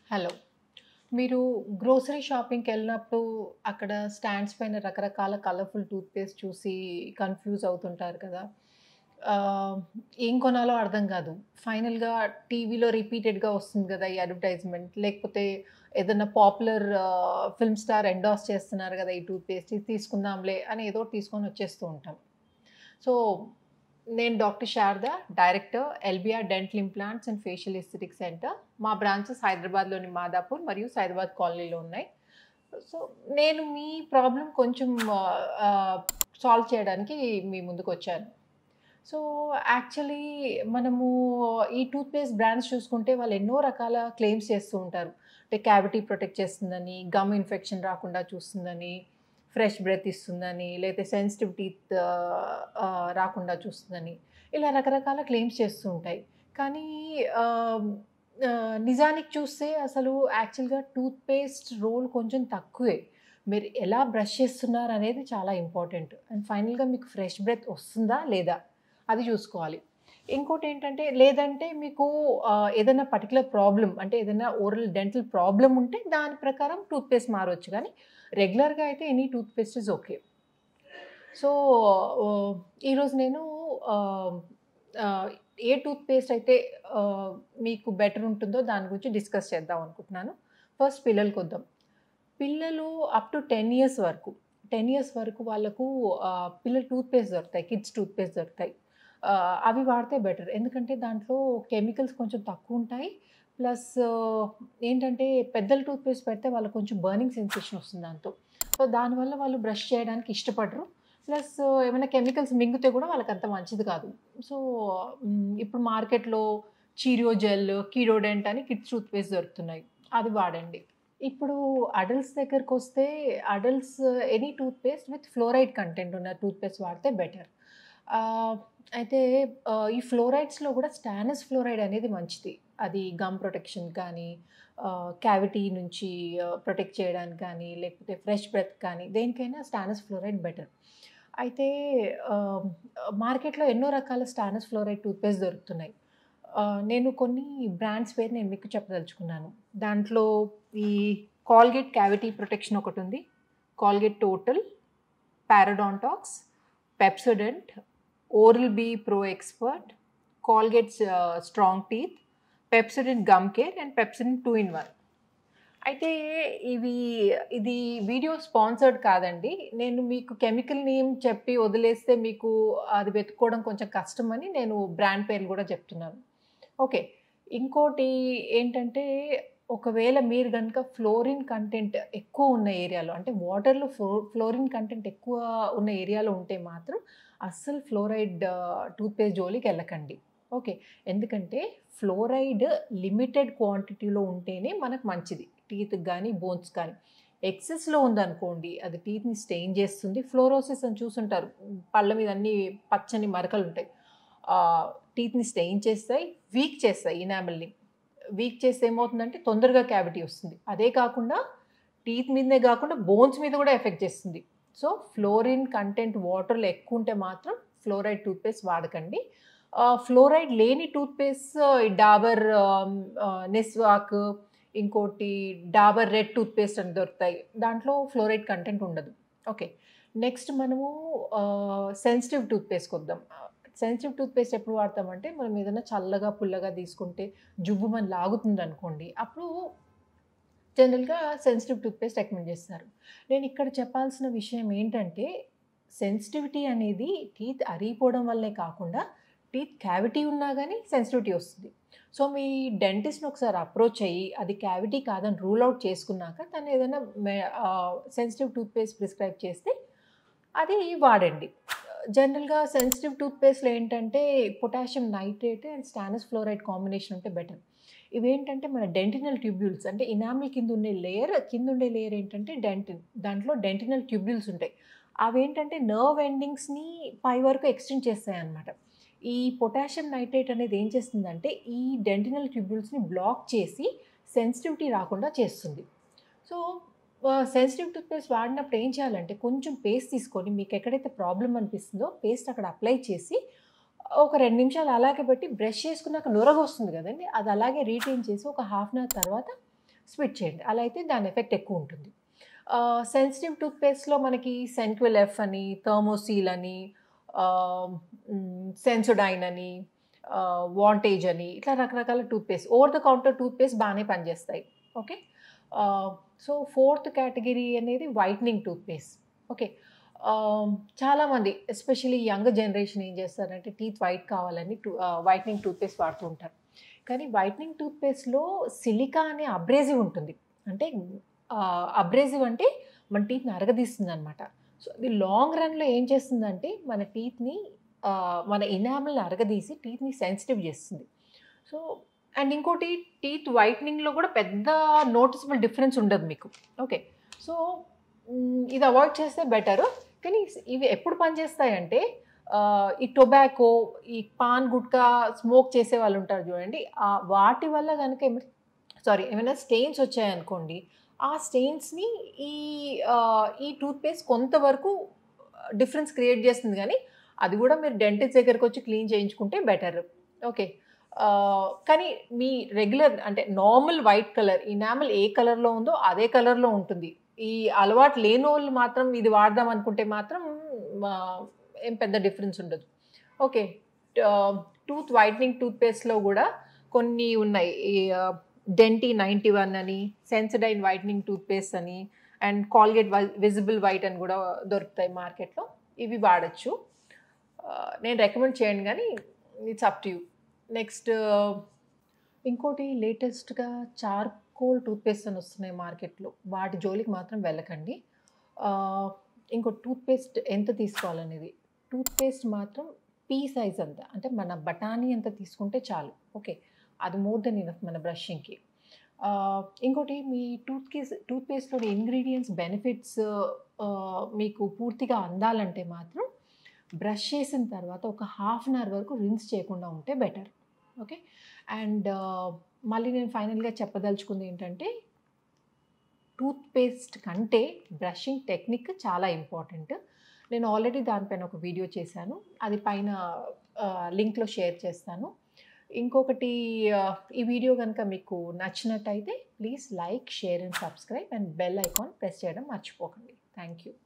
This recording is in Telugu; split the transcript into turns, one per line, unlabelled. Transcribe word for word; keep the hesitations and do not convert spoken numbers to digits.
హలో. మీరు గ్రోసరీ షాపింగ్‌కి వెళ్ళినప్పుడు అక్కడ స్టాండ్స్ పైన రకరకాల కలర్‌ఫుల్ టూత్‌పేస్ట్ చూసి కన్‌ఫ్యూజ్ అవుతుంటారు కదా! ఆహ్, ఏం కొనాలో అర్థం కాదు. ఫైనల్‌గా టీవీలో రిపీటెడ్‌గా వస్తుంది కదా! ఈ అడ్వర్టైజ్‌మెంట్. లేకపోతే ఏదన్నా పాపులర్ ఆహ్, ఫిల్మ్ స్టార్ ఎండోర్స్ చేస్తున్నారు కదా! ఈ టూత్‌పేస్ట్ ఇది తీసుకుందాంలే అని ఏదో ఒకటి తీసుకొని వచ్చేస్తూ ఉంటాం. సో, నేను doctor Sharada, director LBR dental implants and facial aesthetic centre. మా బ్రాంచెస్ హైదరాబాద్‌లోని మాదాపూర్ మరియు సైదాబాద్ కాలనీలో ఉన్నాయి. సో, నేను మీ ప్రాబ్లమ్ కొంచెం ఆహ్, ఆహ్, సాల్వ్ చేయడానికి మీ ముందుకొచ్చాను. సో, యాక్చువల్లీ మనము ఈ టూత్‌పేస్ట్ బ్రాండ్స్ చూసుకుంటే వాళ్ళు ఎన్నో రకాల క్లెయిమ్స్ చేస్తూ ఉంటారు. అంటే క్యావిటీ ప్రొటెక్ట్ చేస్తుందని, గమ్ ఇన్ఫెక్షన్ రాకుండా చూస్తుందని, ఫ్రెష్ బ్రెత్ ఇస్తుందని, లేతే సెన్సిటివ్ టీత్ ఆహ్, ఆహ్, రాకుండా చూస్తుందని, ఇలా రకరకాల క్లెయిమ్స్ చేస్తూ ఉంటాయి. కానీ ఆహ్, ఆహ్, నిజానికి చూస్తే అసలు యాక్చువల్‌గా టూత్‌పేస్ట్ రోల్ కొంచెం తక్కువే. మీరు ఎలా బ్రష్ చేస్తున్నారనేది చాలా ఇంపార్టెంట్. అండ్ ఫైనల్‌గా మీకు ఫ్రెష్ బ్రెత్ వస్తుందా? లేదా? అది చూసుకోవాలి. ఇంకోటేంటంటే లేదంటే మీకు ఆహ్, ఏదైనా పర్టిక్యులర్ ప్రాబ్లమ్ అంటే ఏదైనా ఓరల్ డెంటల్ ప్రాబ్లమ్ ఉంటే దాని ప్రకారం టూత్‌పేస్ట్ మారొచ్చు గానీ, రెగ్యులర్‌గా అయితే any toothpaste is okay. So, oh, ఈరోజు నేను ఆహ్, ఆహ్, ఏ టూత్‌పేస్ట్ అయితే ఆహ్, మీకు బెటర్ ఉంటుందో దాని గురించి డిస్కస్ చేద్దాం అనుకుంటున్నాను. ఫస్ట్ పిల్లలకొద్దాం. పిల్లలు అప్ టు పది ఇయర్స్ వరకు, పది ఇయర్స్ వరకు వాళ్ళకు ఆహ్, పిల్లల టూత్‌పేస్ట్ దొరుకుతాయి. కిడ్స్ టూత్‌పేస్ట్ దొరుకుతాయి. ఆహ్, అవి వాడితే బెటర్. ఎందుకంటే దాంట్లో కెమికల్స్ కొంచెం తక్కువుంటాయి. ప్లస్ ఏంటంటే పెద్దల టూత్‌పేస్ట్ పెడితే వాళ్ళకి కొంచెం బర్నింగ్ సెన్సేషన్ వస్తుంది దాంతో. సో, దానివల్ల వాళ్ళు బ్రష్ చేయడానికి ఇష్టపడరు. ప్లస్ ఏమైనా కెమికల్స్ మింగితే కూడా వాళ్ళకంత మంచిది కాదు. సో, హ్మ్, ఇప్పుడు మార్కెట్‌లో చీరియో జెల్, కీరోడెంట్ అని కిడ్స్ టూత్‌పేస్ట్ దొరుకుతున్నాయి. అది వాడండి. ఇప్పుడు అడల్ట్స్ దగ్గరకొస్తే adults any toothpaste with fluoride content ఉన్న టూత్‌పేస్ట్ వాడితే బెటర్. ఆహ్, అయితే ఆహ్, ఈ ఫ్లోరైడ్స్‌లో కూడా స్టానస్ ఫ్లోరైడ్ అనేది మంచిది. అది గమ్ ప్రొటెక్షన్ కానీ, ఆహ్, క్యావిటీ నుంచి ఆహ్, ప్రొటెక్ట్ చేయడానికి కానీ, లేకపోతే ఫ్రెష్ బ్రెత్ కానీ దేనికైనా స్టానస్ ఫ్లోరైడ్ బెటర్. అయితే ఆహ్, మార్కెట్‌లో ఎన్నో రకాల స్టానస్ ఫ్లోరైడ్ టూత్‌పేస్ట్ దొరుకుతున్నాయి. ఆహ్, నేను కొన్ని బ్రాండ్స్ పేరు నేను మీకు చెప్పదలుచుకున్నాను. దాంట్లో ఈ కాల్గేట్ క్యావిటీ ప్రొటెక్షన్ ఒకటుంది. Colgate total, Parodontax, Pepsodent, oral B pro expert, Colgate ah, strong teeth, Pepsodent gum care and Pepsodent two in one. అయితే ఇవి ఇది వీడియో స్పాన్సర్డ్ కాదండి. నేను మీకు కెమికల్ నేమ్ చెప్పి వదిలేస్తే మీకు అది వెతుక్కోవడం కొంచెం కష్టమని నేను బ్రాండ్ పేర్లు గూడా చెప్తున్నాను. ఓకే. ఇంకోటి ఏంటంటే ఒకవేళ మీరు గనుక ఫ్లోరిన్ కంటెంట్ ఎక్కువ ఉన్న ఏరియాలో అంటే వాటర్‌లో ఫ్లో ఫ్లోరిన్ కంటెంట్ ఎక్కువ ఉన్న ఏరియాలో ఉంటే మాత్రం అస్సలు ఫ్లోరైడ్ టూత్‌పేస్ట్ జోలికెళ్ళకండి. ఓకే. ఎందుకంటే ఫ్లోరైడ్ లిమిటెడ్ క్వాంటిటీలో ఉంటేనే మనకు మంచిది. టీత్‌కి గానీ, బోన్స్ కానీ. ఎక్సెస్‌లో ఉందనుకోండి అది టీత్‌ని స్టెయిన్ చేస్తుంది. ఫ్లోరోసిస్ అని చూసుంటారు. పళ్ళ మీద అన్నీ పచ్చని మరకలుంటాయి. ఆహ్, టీత్‌ని స్టెయిన్ చేస్తాయి, వీక్ చేస్తాయి ఎనామెల్‌ని. వీక్ చేస్తే ఏమవుతుందంటే తొందరగా క్యావిటీ వస్తుంది. అదే కాకుండా టీత్ మీదనే గాకుండా బోన్స్ మీద గూడా ఎఫెక్ట్ చేస్తుంది. సో, ఫ్లోరిన్ కంటెంట్ వాటర్‌లో ఎక్కువుంటే మాత్రం ఫ్లోరైడ్ టూత్‌పేస్ట్ వాడకండి. ఆహ్, ఫ్లోరైడ్ లేని టూత్‌పేస్ట్ డాబర్ ఆహ్, ఆహ్, నెస్వాక్, ఇంకోటి డాబర్ రెడ్ టూత్‌పేస్ట్ అని దొరుకుతాయి. దాంట్లో ఫ్లోరైడ్ కంటెంట్ ఉండదు. ఓకే. నెక్స్ట్ మనము ఆహ్, సెన్సిటివ్ టూత్‌పేస్ట్‌కొద్దాం. సెన్సిటివ్ టూత్‌పేస్ట్ ఎప్పుడు వాడతామంటే మనం ఏదైనా చల్లగా, పుల్లగా తీసుకుంటే జువ్వుమని లాగుతుందనుకోండి. అప్పుడు జనరల్‌గా సెన్సిటివ్ టూత్‌పేస్ట్ రికమెండ్ చేస్తారు. నేనిక్కడ చెప్పాల్సిన విషయం ఏంటంటే, సెన్సిటివిటీ అనేది టీత్ అరిగిపోవడం వల్లే కాకుండా, టీత్ క్యావిటీ ఉన్నా గానీ సెన్సిటివిటీ వస్తుంది. సో, మీ డెంటిస్ట్‌ని ఒకసారి అప్రోచ్ అయ్యి, అది క్యావిటీ కాదని రూల్ ఔట్ చేసుకున్నాక, తను ఏదైనా మె ఆహ్, సెన్సిటివ్ టూత్‌పేస్ట్ ప్రిస్క్రైబ్ చేస్తే, అది వాడండి. జనరల్‌గా సెన్సిటివ్ టూత్‌పేస్ట్‌లో ఏంటంటే, potassium nitrate and stannous fluoride combination ఉంటే బెటర్. ఇవేంటంటే మన డెంటినల్ ట్యూబ్యూల్స్ అంటే ఇనామిల్ కిందుండే లేయర్, కిందుండే లేయర్ ఏంటంటే డెంటిన్. దాంట్లో డెంటినల్ ట్యూబ్యూల్స్ ఉంటాయి. అవేంటంటే నర్వ్ ఎండింగ్స్‌ని పై వరకు ఎక్స్టెండ్ చేస్తాయన్నమాట. ఈ పొటాషియం నైట్రేట్ అనేది ఏం చేస్తుందంటే, ఈ డెంటినల్ ట్యూబ్యూల్స్‌ని బ్లాక్ చేసి సెన్సిటివిటీ రాకుండా చేస్తుంది. సో, ఆహ్, సెన్సిటివ్ టూత్‌పేస్ట్ వాడినప్పుడు ఏం చేయాలంటే, కొంచెం పేస్ట్ తీసుకొని మీకెక్కడైతే ప్రాబ్లమ్ అనిపిస్తుందో పేస్ట్ అక్కడ అప్లై చేసి, ఒక రెండు నిమిషాలు అలాగే పెట్టి బ్రష్ చేసుకున్నాక నురగొస్తుంది గదండీ! అది అలాగే రిటైన్ చేసి ఒక హాఫ్ అన్ అవర్ తర్వాత స్విచ్ చేయండి. అలా అయితే దాని ఎఫెక్ట్ ఎక్కువ ఉంటుంది. సెన్సిటివ్ టూత్‌పేస్ట్‌లో మనకి సెంక్విల్ ఎఫ్ అని, థర్మోసీల్ అని, ఆహ్, హ్మ్, సెన్సోడైన్ అని, ఆహ్, వాంటేజ్ అని ఇట్లా రకరకాల toothpaste over the counter toothpaste బానే పనిచేస్తాయి. Okay. Ah, so, fourth category అనేది వైట్నింగ్ టూత్‌పేస్ట్. ఓకే. ఆహ్, చాలామంది ఎస్పెషల్లీ యంగ్ జనరేషన్ ఏం చేస్తారంటే టీత్ వైట్ కావాలని టూ ఆహ్, వైట్నింగ్ టూత్‌పేస్ట్ వాడుతూ ఉంటారు. కానీ వైట్నింగ్ టూత్‌పేస్ట్‌లో సిలికా అనే అబ్రేజివ్ ఉంటుంది. అంటే ఆహ్, అబ్రేజివ్ అంటే మన టీత్‌ని అరగదీస్తుందనమాట. సో, అది లాంగ్ రన్‌లో ఏం చేస్తుందంటే మన టీత్‌ని ఆహ్, మన ఎనామెల్‌ని అరగదీసి టీత్‌ని సెన్సిటివ్ చేస్తుంది. సో, అండ్ ఇంకోటి టీత్ వైట్నింగ్‌లో కూడా పెద్ద నోటిసబుల్ డిఫరెన్స్ ఉండదు మీకు. ఓకే. సో, హ్మ్, ఇది అవాయిడ్ చేస్తే బెటరు. కానీ స్ ఇవి ఎప్పుడు పనిచేస్తాయంటే ఆహ్, ఈ టొబాకో, ఈ పాన్, గుట్కా స్మోక్ చేసే వాళ్ళుంటారు చూడండి. ఆహ్, వాటి వల్ల గనుక ఏమ సారీ ఏమైనా స్టెయిన్స్ వచ్చాయనుకోండి, ఆ స్టెయిన్స్‌ని ఈ ఆహ్, ఈ టూత్‌పేస్ట్ కొంతవరకు డిఫరెన్స్ క్రియేట్ చేస్తుంది గానీ, అది గూడా మీరు డెంటిస్ట్ దగ్గరకొచ్చి క్లీన్ చేయించుకుంటే బెటర్. ఓకే. ఆహ్, కానీ మీ రెగ్యులర్ అంటే నార్మల్ వైట్ కలర్ ఇనామెల్ ఏ కలర్‌లో ఉందో అదే కలర్‌లో ఉంటుంది. ఈ అలవాటు లేనోళ్ళు మాత్రం ఇది వాడదాం అనుకుంటే మాత్రం ఆహ్, ఏం పెద్ద డిఫరెన్స్ ఉండదు. ఓకే. ఆహ్, టూత్ వైట్నింగ్ టూత్‌పేస్ట్‌లో గూడా కొన్ని ఉన్నాయి. ఈ ఆహ్, డెంటీ తొంభై ఒకటి అని, సెన్సోడైన్ వైట్నింగ్ టూత్‌పేస్ట్ అని, అండ్ కాల్గేట్ వి విజిబుల్ వైట్ అని గూడా దొరుకుతాయి మార్కెట్‌లో. ఇవి వాడొచ్చు. ఆహ్, నేను రికమెండ్ చేయను గానీ it's up to you. Next ఇంకోటి లేటెస్ట్‌గా చార్కోల్ టూత్‌పేస్ట్ అని వస్తున్నాయి మార్కెట్‌లో. వాటి జోలికి మాత్రం వెళ్ళకండి. ఆహ్, ఇంకో టూత్‌పేస్ట్ ఎంత తీసుకోవాలనేది. టూత్‌పేస్ట్ మాత్రం పీ సైజ్ అంత. అంటే మన బఠానీ అంత తీసుకుంటే చాలు. ఓకే. అది మోర్ దెన్ ఎనఫ్ మన బ్రషింగ్‌కి. ఆహ్, ఇంకోటి మీ టూత్‌కేస్ టూత్‌పేస్ట్‌లోని ఇంగ్రీడియెంట్స్ బెనిఫిట్స్ ఆహ్, మీకు పూర్తిగా అందాలంటే మాత్రం బ్రష్ చేసిన తర్వాత ఒక హాఫ్ అన్ అవర్ వరకు రిన్స్ చేయకుండా ఉంటే బెటర్. ఓకే. అండ్ ఆహ్, మళ్ళీ నేను ఫైనల్‌గా చెప్పదలుచుకుంది ఏంటంటే, టూత్‌పేస్ట్ కంటే బ్రషింగ్ టెక్నిక్ చాలా ఇంపార్టెంట్. నేను ఆల్రెడీ దానిపైన ఒక వీడియో చేశాను. అది పైన ఆహ్, లింక్‌లో షేర్ చేస్తాను. ఇంకొకటి ఆహ్, ఈ వీడియో గనుక మీకు నచ్చినట్టయితే please like, share and subscribe and bell icon press చేయడం మర్చిపోకండి. Thank you.